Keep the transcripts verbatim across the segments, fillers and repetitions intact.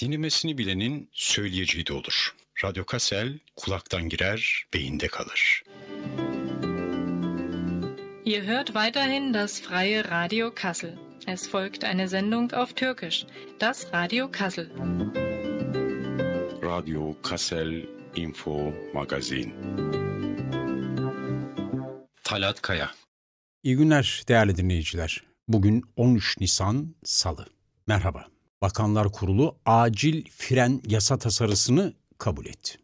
Dinlemesini bilenin söyleyeceği de olur. Radyo Kassel kulaktan girer, beyinde kalır. Ihr hört weiterhin das freie Radio Kassel. Es folgt eine Sendung auf Türkisch, das Radio Kassel. Radyo Kassel Info Magazin. Talat Kaya. İyi günler değerli dinleyiciler. Bugün on üç Nisan Salı. Merhaba. Bakanlar Kurulu acil fren yasa tasarısını kabul etti.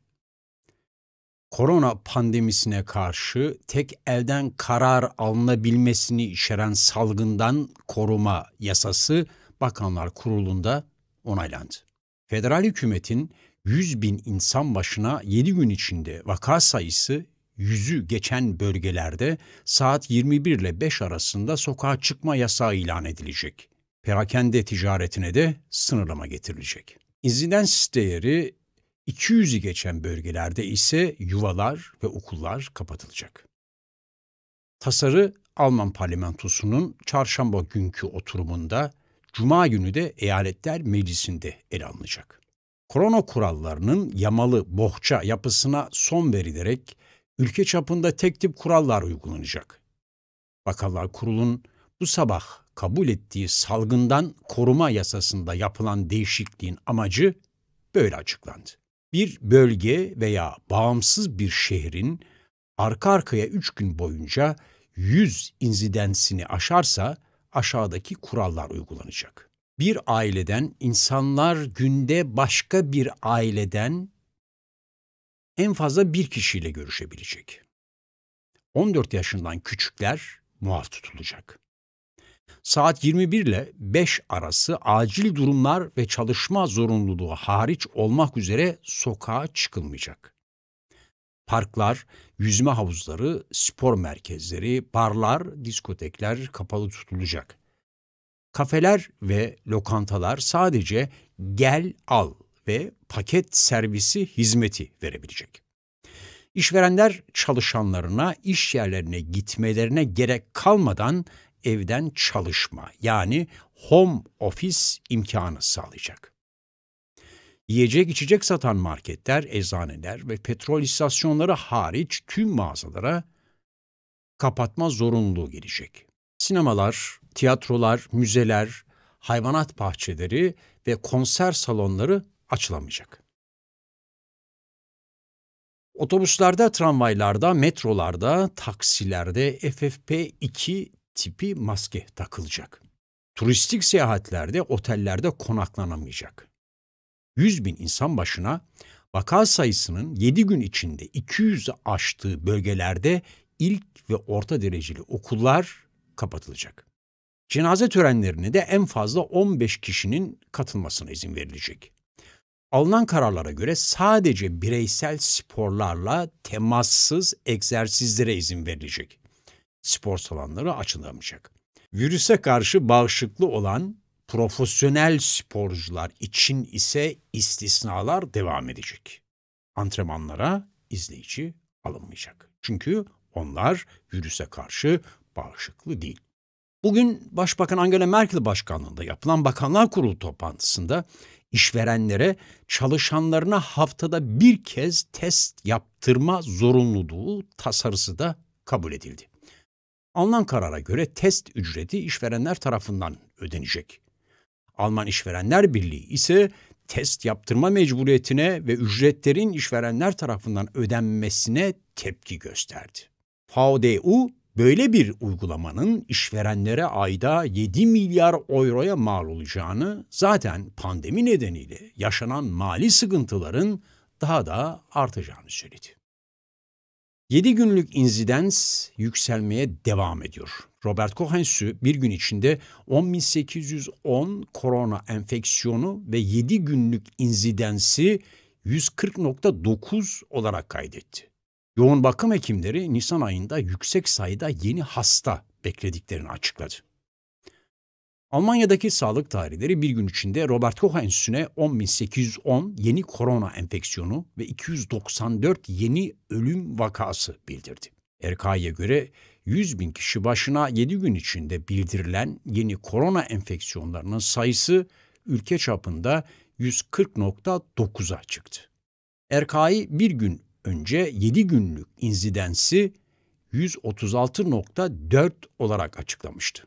Korona pandemisine karşı tek elden karar alınabilmesini içeren salgından koruma yasası Bakanlar Kurulu'nda onaylandı. Federal hükümetin yüz bin insan başına yedi gün içinde vaka sayısı yüzü geçen bölgelerde saat yirmi bir ile beş arasında sokağa çıkma yasağı ilan edilecek. Perakende ticaretine de sınırlama getirilecek. İnsidens değeri iki yüzü geçen bölgelerde ise yuvalar ve okullar kapatılacak. Tasarı Alman parlamentosunun çarşamba günkü oturumunda, cuma günü de Eyaletler Meclisi'nde ele alınacak. Korona kurallarının yamalı bohça yapısına son verilerek ülke çapında tek tip kurallar uygulanacak. Bakanlar Kurulu'nun bu sabah kabul ettiği salgından koruma yasasında yapılan değişikliğin amacı böyle açıklandı. Bir bölge veya bağımsız bir şehrin arka arkaya üç gün boyunca yüz insidensini aşarsa aşağıdaki kurallar uygulanacak. Bir aileden insanlar günde başka bir aileden en fazla bir kişiyle görüşebilecek. on dört yaşından küçükler muaf tutulacak. Saat yirmi bir ile beş arası acil durumlar ve çalışma zorunluluğu hariç olmak üzere sokağa çıkılmayacak. Parklar, yüzme havuzları, spor merkezleri, barlar, diskotekler kapalı tutulacak. Kafeler ve lokantalar sadece gel al ve paket servisi hizmeti verebilecek. İşverenler çalışanlarına iş yerlerine gitmelerine gerek kalmadan evden çalışma yani home office imkanı sağlayacak. Yiyecek içecek satan marketler, eczaneler ve petrol istasyonları hariç tüm mağazalara kapatma zorunluluğu gelecek. Sinemalar, tiyatrolar, müzeler, hayvanat bahçeleri ve konser salonları açılamayacak. Otobüslerde, tramvaylarda, metrolarda, taksilerde F F P iki tipi maske takılacak. Turistik seyahatlerde, otellerde konaklanamayacak. yüz bin insan başına vaka sayısının yedi gün içinde iki yüzü aştığı bölgelerde ilk ve orta dereceli okullar kapatılacak. Cenaze törenlerine de en fazla on beş kişinin katılmasına izin verilecek. Alınan kararlara göre sadece bireysel sporlarla temassız egzersizlere izin verilecek. Spor salonları açılamayacak. Virüse karşı bağışıklı olan profesyonel sporcular için ise istisnalar devam edecek. Antrenmanlara izleyici alınmayacak. Çünkü onlar virüse karşı bağışıklı değil. Bugün Başbakan Angela Merkel başkanlığında yapılan Bakanlar Kurulu toplantısında işverenlere çalışanlarına haftada bir kez test yaptırma zorunluluğu tasarısı da kabul edildi. Alınan karara göre test ücreti işverenler tarafından ödenecek. Alman İşverenler Birliği ise test yaptırma mecburiyetine ve ücretlerin işverenler tarafından ödenmesine tepki gösterdi. V D U böyle bir uygulamanın işverenlere ayda yedi milyar euroya mal olacağını, zaten pandemi nedeniyle yaşanan mali sıkıntıların daha da artacağını söyledi. yedi günlük insidens yükselmeye devam ediyor. Robert Koch Enstitüsü bir gün içinde on bin sekiz yüz on korona enfeksiyonu ve yedi günlük insidensi yüz kırk nokta dokuz olarak kaydetti. Yoğun bakım hekimleri Nisan ayında yüksek sayıda yeni hasta beklediklerini açıkladı. Almanya'daki sağlık tarihleri bir gün içinde Robert Koch Enstitüsü'ne on bin sekiz yüz on yeni korona enfeksiyonu ve iki yüz doksan dört yeni ölüm vakası bildirdi. R K I'ye göre yüz bin kişi başına yedi gün içinde bildirilen yeni korona enfeksiyonlarının sayısı ülke çapında yüz kırk nokta dokuza çıktı. R K I bir gün önce yedi günlük insidensi yüz otuz altı nokta dört olarak açıklamıştı.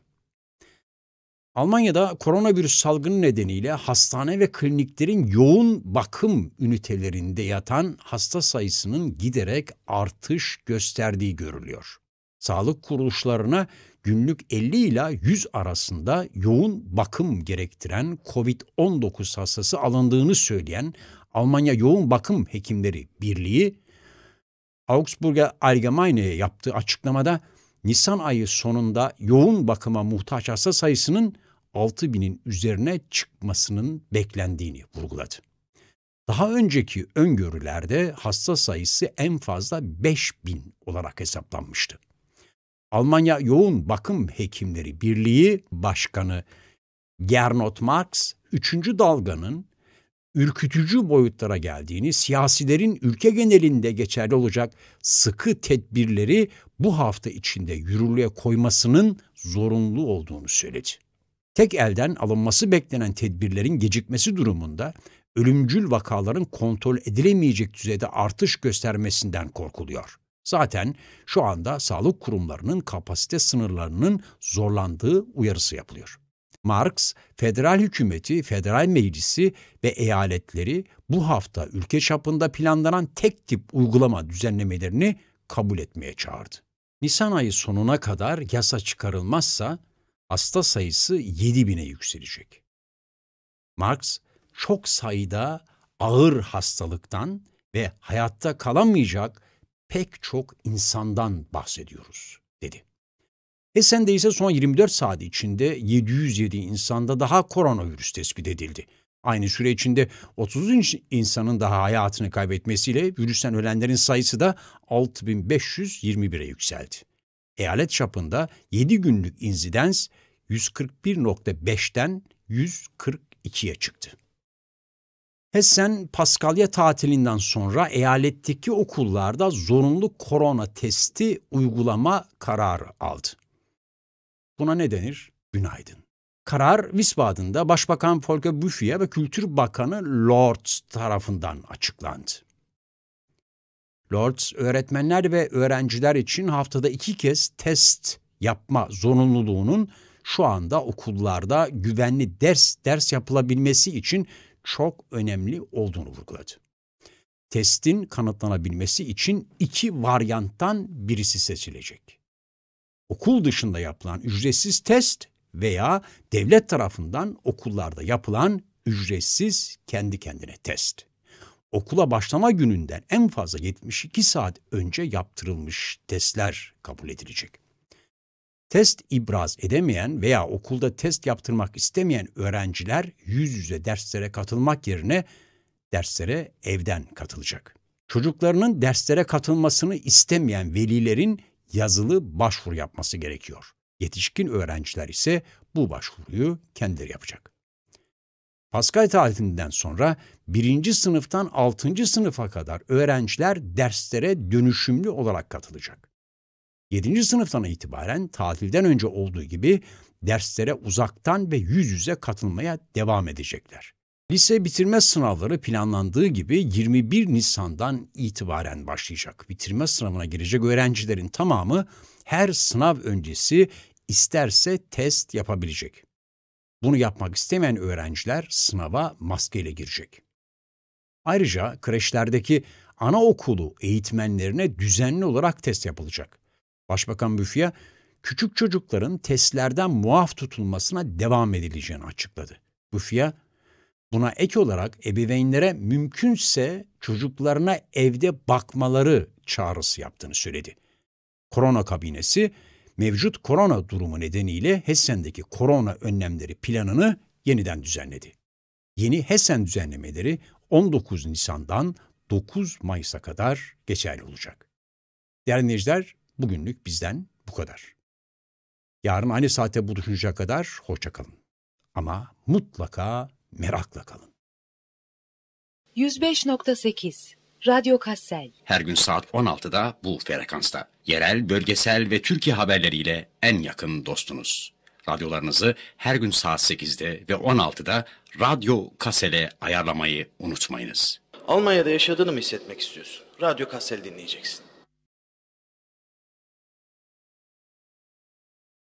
Almanya'da koronavirüs salgını nedeniyle hastane ve kliniklerin yoğun bakım ünitelerinde yatan hasta sayısının giderek artış gösterdiği görülüyor. Sağlık kuruluşlarına günlük elli ila yüz arasında yoğun bakım gerektiren kovid on dokuz hastası alındığını söyleyen Almanya Yoğun Bakım Hekimleri Birliği, Augsburger Allgemeine'ye yaptığı açıklamada Nisan ayı sonunda yoğun bakıma muhtaç hasta sayısının altı binin üzerine çıkmasının beklendiğini vurguladı. Daha önceki öngörülerde hasta sayısı en fazla beş bin olarak hesaplanmıştı. Almanya Yoğun Bakım Hekimleri Birliği Başkanı Gernot Marx, üçüncü dalganın ürkütücü boyutlara geldiğini, siyasilerin ülke genelinde geçerli olacak sıkı tedbirleri bu hafta içinde yürürlüğe koymasının zorunlu olduğunu söyledi. Tek elden alınması beklenen tedbirlerin gecikmesi durumunda ölümcül vakaların kontrol edilemeyecek düzeyde artış göstermesinden korkuluyor. Zaten şu anda sağlık kurumlarının kapasite sınırlarının zorlandığı uyarısı yapılıyor. Marx, federal hükümeti, federal meclisi ve eyaletleri bu hafta ülke çapında planlanan tek tip uygulama düzenlemelerini kabul etmeye çağırdı. Nisan ayı sonuna kadar yasa çıkarılmazsa hasta sayısı yedi bine yükselecek. Marx, çok sayıda ağır hastalıktan ve hayatta kalamayacak pek çok insandan bahsediyoruz, dedi. Essen'de ise son yirmi dört saat içinde yedi yüz yedi insanda daha koronavirüs tespit edildi. Aynı süre içinde otuz insanın daha hayatını kaybetmesiyle virüsten ölenlerin sayısı da altı bin beş yüz yirmi bire yükseldi. Eyalet çapında yedi günlük insidens yüz kırk bir nokta beşten yüz kırk ikiye çıktı. Hessen, Paskalya tatilinden sonra eyaletteki okullarda zorunlu korona testi uygulama kararı aldı. Buna ne denir? Günaydın. Karar Wiesbaden'da Başbakan Volker Bouffier ve Kültür Bakanı Lorz tarafından açıklandı. Lorz, öğretmenler ve öğrenciler için haftada iki kez test yapma zorunluluğunun şu anda okullarda güvenli ders ders yapılabilmesi için çok önemli olduğunu vurguladı. Testin kanıtlanabilmesi için iki varyanttan birisi seçilecek. Okul dışında yapılan ücretsiz test veya devlet tarafından okullarda yapılan ücretsiz kendi kendine test. Okula başlama gününden en fazla yetmiş iki saat önce yaptırılmış testler kabul edilecek. Test ibraz edemeyen veya okulda test yaptırmak istemeyen öğrenciler yüz yüze derslere katılmak yerine derslere evden katılacak. Çocuklarının derslere katılmasını istemeyen velilerin yazılı başvuru yapması gerekiyor. Yetişkin öğrenciler ise bu başvuruyu kendileri yapacak. Paskalya tatilinden sonra birinci sınıftan altıncı sınıfa kadar öğrenciler derslere dönüşümlü olarak katılacak. yedinci sınıftan itibaren tatilden önce olduğu gibi derslere uzaktan ve yüz yüze katılmaya devam edecekler. Lise bitirme sınavları planlandığı gibi yirmi bir Nisan'dan itibaren başlayacak. Bitirme sınavına girecek öğrencilerin tamamı her sınav öncesi isterse test yapabilecek. Bunu yapmak istemeyen öğrenciler sınava maskeyle girecek. Ayrıca kreşlerdeki anaokulu eğitmenlerine düzenli olarak test yapılacak. Başbakan Bouffier, küçük çocukların testlerden muaf tutulmasına devam edileceğini açıkladı. Bouffier, buna ek olarak ebeveynlere mümkünse çocuklarına evde bakmaları çağrısı yaptığını söyledi. Korona kabinesi, mevcut korona durumu nedeniyle Hessen'deki korona önlemleri planını yeniden düzenledi. Yeni Hessen düzenlemeleri on dokuz Nisan'dan dokuz Mayıs'a kadar geçerli olacak. Değerli dinleyiciler, bugünlük bizden bu kadar. Yarın aynı saatte buluşuncaya kadar hoşça kalın. Ama mutlaka merakla kalın. yüz beş nokta sekiz Radyo Kassel. Her gün saat on altıda bu frekansta. Yerel, bölgesel ve Türkiye haberleriyle en yakın dostunuz. Radyolarınızı her gün saat sekizde ve on altıda Radyo Kassel'e ayarlamayı unutmayınız. Almanya'da yaşadığını mı hissetmek istiyorsun? Radyo Kassel dinleyeceksin.